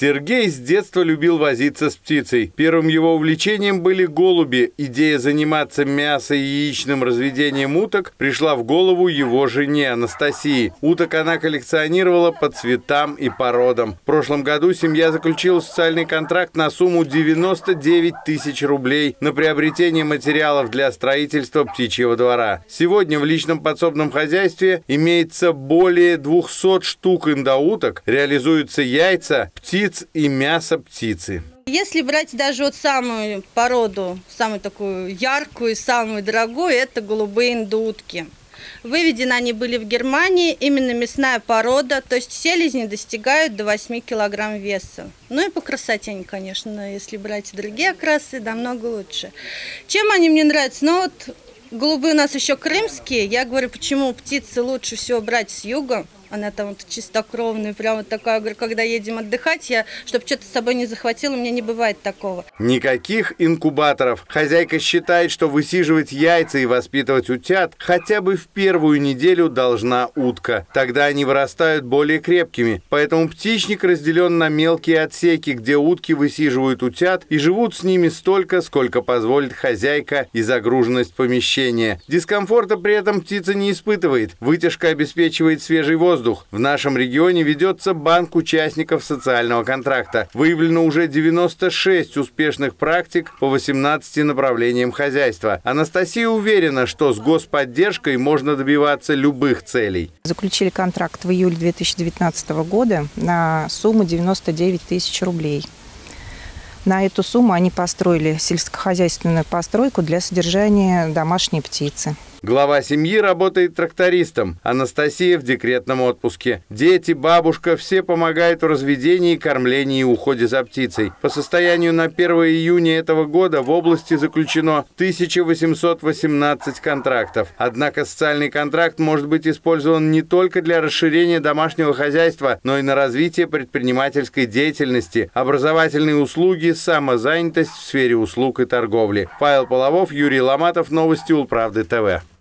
Сергей с детства любил возиться с птицей. Первым его увлечением были голуби. Идея заниматься мясо- и яичным разведением уток пришла в голову его жене Анастасии. Уток она коллекционировала по цветам и породам. В прошлом году семья заключила социальный контракт на сумму 99 тысяч рублей на приобретение материалов для строительства птичьего двора. Сегодня в личном подсобном хозяйстве имеется более 200 штук индоуток, реализуются яйца птиц и мясо птицы. Если брать даже вот самую породу, самую такую яркую, самую дорогую, это голубые индоутки. Выведены они были в Германии, именно мясная порода, то есть селезни достигают до 8 килограмм веса. Ну и по красоте они, конечно, если брать другие окрасы, намного лучше. Чем они мне нравятся? Ну вот голубые у нас еще крымские. Я говорю, почему птицы лучше всего брать с юга. Она там вот чистокровная, прям вот такая, говорю, когда едем отдыхать, чтобы что-то с собой не захватила, у меня не бывает такого. Никаких инкубаторов. Хозяйка считает, что высиживать яйца и воспитывать утят хотя бы в первую неделю должна утка. Тогда они вырастают более крепкими. Поэтому птичник разделен на мелкие отсеки, где утки высиживают утят и живут с ними столько, сколько позволит хозяйка и загруженность помещения. Дискомфорта при этом птица не испытывает. Вытяжка обеспечивает свежий воздух. В нашем регионе ведется банк участников социального контракта. Выявлено уже 96 успешных практик по 18 направлениям хозяйства. Анастасия уверена, что с господдержкой можно добиваться любых целей. Заключили контракт в июле 2019 года на сумму 99 тысяч рублей. На эту сумму они построили сельскохозяйственную постройку для содержания домашней птицы. Глава семьи работает трактористом. Анастасия в декретном отпуске. Дети, бабушка – все помогают в разведении, кормлении и уходе за птицей. По состоянию на 1 июня этого года в области заключено 1818 контрактов. Однако социальный контракт может быть использован не только для расширения домашнего хозяйства, но и на развитие предпринимательской деятельности, образовательные услуги, самозанятость в сфере услуг и торговли. Павел Половов, Юрий Ломатов, Новости Улправды ТВ.